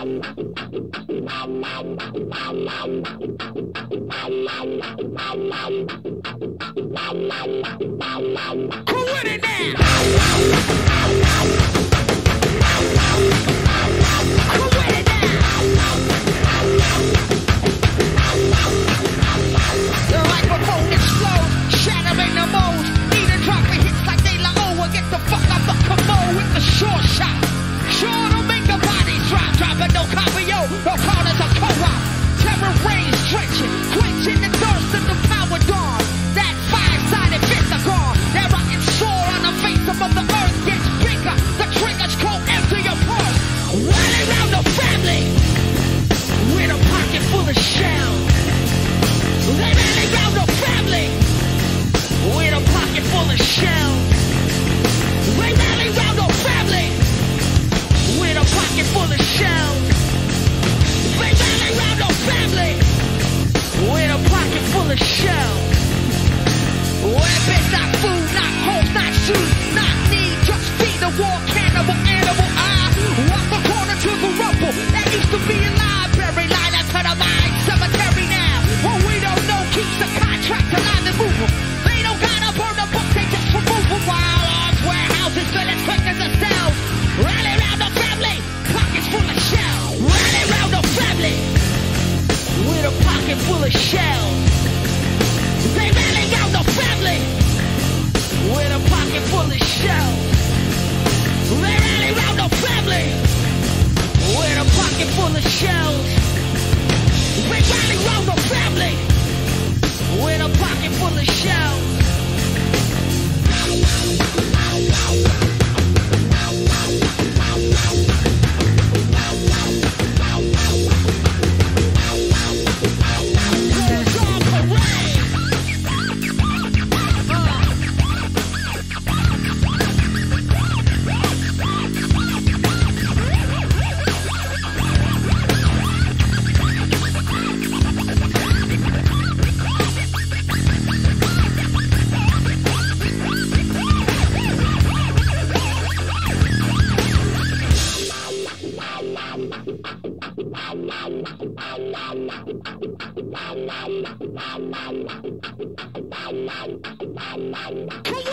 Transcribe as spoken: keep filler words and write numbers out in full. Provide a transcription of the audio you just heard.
with it now? The microphone explodes, shattering the mold. Need a drop of hits like De La O. Get the fuck up the commode with the short shot. Sure to make a body drop, dropping no copio, no corners of co-op. Terror rains drenching, quenching the thirst of the power dawn. That five-sided pentagon, that rocket sword on the face of the earth gets bigger. The triggers go empty your purse. Rally around the family with a pocket full of shells. They rally round the family with a pocket full of shells. They rally round the family with a pocket full of shells. They rally round the family with a pocket full of shells. Weapons, not food, not homes, not shoes, not need, just feed the war cannibal animal. I walk the corner to the rubble that used to be a library, line up to the mine cemetery now. What we don't know keeps the contract alive and moving. They don't gotta burn the book, they just remove them. While arms, warehouses, fill as quick as the cells. Rally round the family, pockets full of shells. Rally round the family with a pocket full of shells. They rally round the family with a pocket full of shells. They rally round the family with a pocket full of shells. They rally round the family with a pocket full of shells. Come